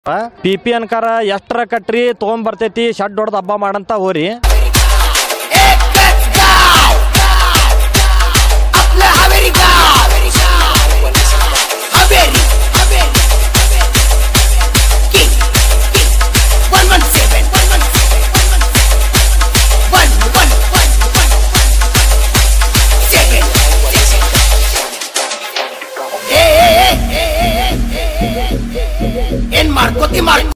P P ಅನ್ಕಾರ ಎಷ್ಟರ ಕಟ್ರಿ ತೊಗೊಂಬರ್ತೈತಿ shed ಹೊಡೆದು ಹಬ್ಬ ಮಾಡಂತ ಹೋರಿ